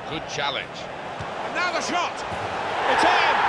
Good challenge. And now the shot. It's in.